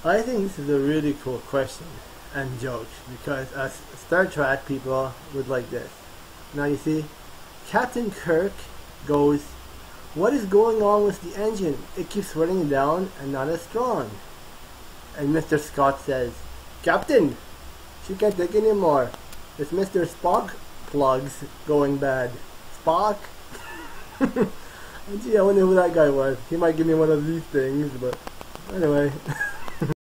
I think this is a really cool question and joke because us Star Trek people would like this. Now you see, Captain Kirk goes, "What is going on with the engine? It keeps running down and not as strong." And Mr. Scott says, "Captain, she can't take anymore. It's Mr. Spock plugs going bad." Spock? Gee, I wonder who that guy was. He might give me one of these things, but anyway.